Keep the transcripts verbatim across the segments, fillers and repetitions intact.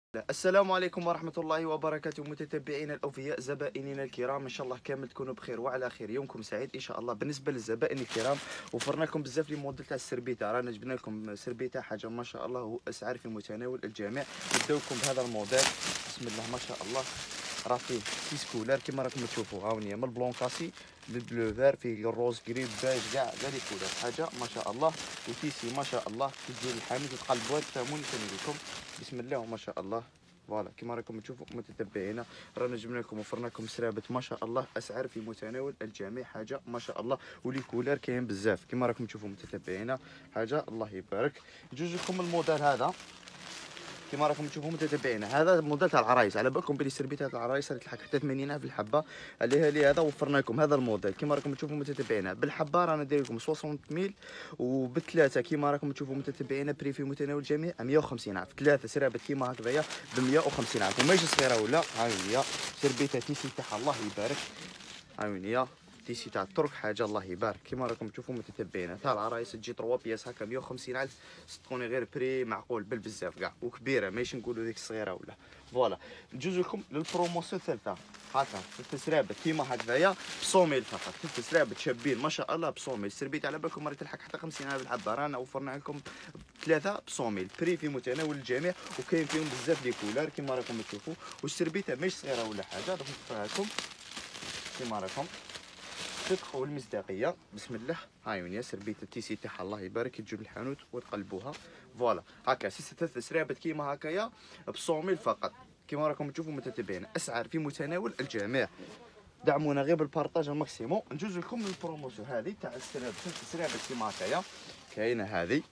السلام عليكم ورحمة الله وبركاته متتبعينا الأوفياء، زبائننا الكرام، إن شاء الله كامل تكونوا بخير وعلى خير. يومكم سعيد إن شاء الله. بالنسبة للزبائن الكرام وفرنا لكم بزاف لي موديل تاع السربيتة، رانا جبنا لكم سربيتة حاجة ما شاء الله وأسعار في متناول الجميع. نبداو لكم بهذا الموديل، بسم الله ما شاء الله. راه فيه سيس كولار كيما راكم تشوفوا، هاوني من البلون كاسي للبلو فار، فيه الروز كريم باج كاع كاع لي كولار، حاجة ما شاء الله. وتيسي ما شاء الله تجي للحامل وتقلبوها تفهموني كنقول لكم بسم الله وما شاء الله. فوالا كيما راكم تشوفوا متتبعينا، رانا جبنا لكم وفرنا لكم سرابت ما شاء الله، اسعار في متناول الجميع، حاجه ما شاء الله. ولي كولار كاين بزاف كيما راكم تشوفوا متتبعينا، حاجه الله يبارك. جوج لكم الموديل هذا كيما راكم تشوفوا متتبعينا، هذا الموديل تاع العرايس، على بالكم بلي سربيت تاع العرايس راهي تلحق حتى ثمانين في الحبه. عليها لي هذا وفرنا لكم هذا الموديل كيما راكم تشوفوا متتبعينا، بالحبه رانا داير لكم ستين ميل، وبالثلاثه كيما راكم تشوفوا متتبعينا بري في متناول الجميع مية وخمسين عام، ثلاثه سرابت كيما هكذايا ب مية وخمسين عام، وماهيش صغيره ولا. هاي هي سربيته تيسي تاعها الله يبارك، هاي هي تيسي تاع الترك، حاجه الله يبارك. كيما راكم تشوفوا متتبعين تاع العرايس تجي ثلاثة بياس هكا مية وخمسين ألف، صدقوني غير بري معقول بالبزاف كاع وكبيره، ماشي نقولوا ذيك الصغيره ولا. فوالا نجوز لكم للبروموسيون الثالثه هكا ثلاث سرابت كيما هكذايا ب مية ميل فقط، ثلاث سرابت شابين ما شاء الله ب مية ميل. سربيت على بالكم راهي تلحق حتى خمسين ألف الحبه، رانا وفرنا لكم ثلاثه ب مية ميل، بري في متناول الجميع، وكاين فيهم بزاف لي كولار كيما راكم تشوفوا. والسربيته ماشي صغيره ولا حاجه، دوك نفرها لكم كيما راكم الصدق والمصداقيه بسم الله. هاي وين سربيت التيسي تاعها الله يبارك، تجوا للحانوت وتقلبوها. فوالا هكا سي ثلاث سرابت كيما هكايا ب مية ميل فقط كيما راكم تشوفوا متتبعين، اسعار في متناول الجميع. دعمونا غير بالبارطاج الماكسيموم. نجوز لكم البروموسيون هذه تاع السرابت، ثلاث سرابت كيما هكايا. كاينه هذه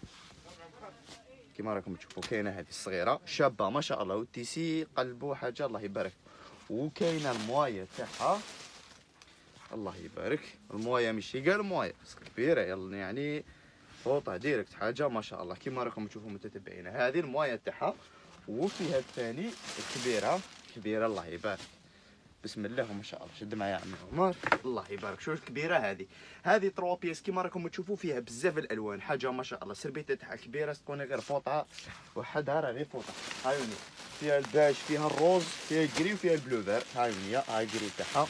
كيما راكم تشوفوا، كاينه هذه الصغيره شابه ما شاء الله، والتيسي قلبوا حاجه الله يبارك. وكاينه الموايه تاعها الله يبارك، الموايه ماشي كاع الموايه كبيره يلا يعني فوطه ديريكت، حاجه ما شاء الله كيما راكم تشوفوا متتبعين. هذه الموايه تاعها، وفيها الثاني الكبيره كبيره الله يبارك بسم الله ما شاء الله. شد معايا يا عمي عمر الله يبارك. شوف الكبيره هذه، هذه ثلاث بياس كيما راكم تشوفوا، فيها بزاف الالوان، حاجه ما شاء الله. سربيته تاعها كبيره تكون غير فوطه وحدها، راه غير فوطه. هاي فيها الباج، فيها الروز، فيها الجري، وفيها البلو فير. هاي هي هاي الجري تاعها،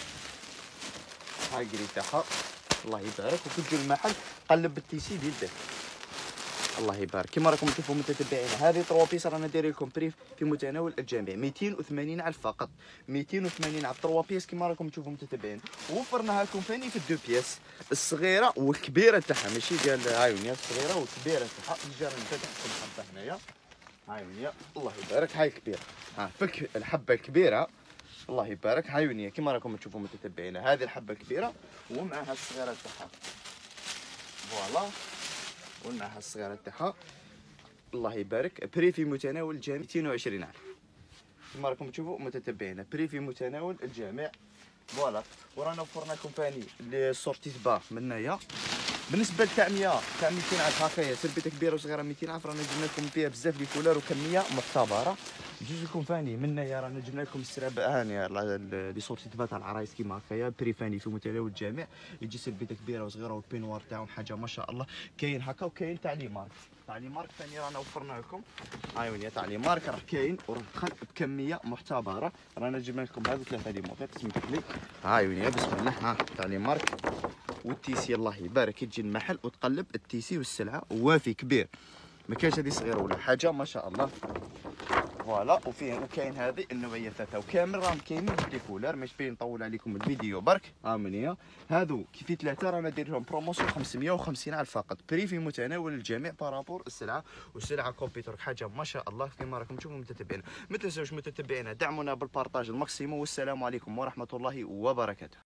هاي الجري تاعها الله يبارك. وكتجي المحل قلب بالتيسي ديال الداخل الله يبارك. كيما راكم تشوفوا متتبعين، هذه ثلاث بياس رانا دايرين لكم بريف في متناول الجميع مئتين وثمانين ألف فقط، مئتين وثمانين ألف ثلاث بياس كيما راكم تشوفوا متتبعين. وفرناها لكم ثاني في الدو بياس، الصغيره والكبيره تاعها، ماشي قال هاي وين الصغيره والكبيره تاعها. نجي نفتح لكم حبه هنايا، هاي وين الله يبارك. هاي الكبيره، ها فك الحبه الكبيره الله يبارك. هاي وين كيما راكم تشوفوا متتبعين، هذه الحبه الكبيره ومعها الصغيره تاعها. فوالا ومعها الصغيره تاعها الله يبارك. بري في متناول الجميع مئتين وعشرين ألف كما راكم تشوفوا متتبعين، بري في متناول الجميع. فوالا ورانا وفرنا لكم ثاني لي سورتي با من هنايا. بالنسبه لتاع مية تاع مئتين ألف هكايا سربيته كبيره وصغيره مئتين ألف، رانا جبنا لكم فيها بزاف لي كولار وكميه معتبره. جوج لكم ثاني من هنايا رانا جبنا لكم السراب هاني لي سورتي با تاع العرايس كيما هكايا، بري ثاني في متناول الجميع، يجي سربيته كبيره وصغيره والبينوار تاعهم حاجه ما شاء الله. كاين هكا وكاين تاع لي مارك، تاع لي مارك ثاني رانا وفرنا لكم. هاي وين تاع لي مارك راه كاين وراه دخل بكميه معتبره. رانا جبنا لكم هذو ثلاثه لي موديل سمحت لي. هاي وين بسم الله، ها تاع لي مارك والتيسي الله يبارك. تجي المحل وتقلب التيسي والسلعه وافي كبير، ما كاينش هذه صغيره ولا حاجه ما شاء الله. فوالا وفيه وكاين هذه النوعيه ثلاثه وكامل راهم كاينين في كولار، مش باين نطول عليكم الفيديو برك. ها من هي هذو كيفي ثلاثه رانا داير لهم بروموسيون خمسمية وخمسين ألف فقط، بري في متناول الجميع بارابور السلعه، والسلعه كومبيوتر حاجه ما شاء الله كما راكم تشوفوا متتبعين. ما تنساوش متتبعينا دعمونا بالبارطاج الماكسيموم، والسلام عليكم ورحمه الله وبركاته.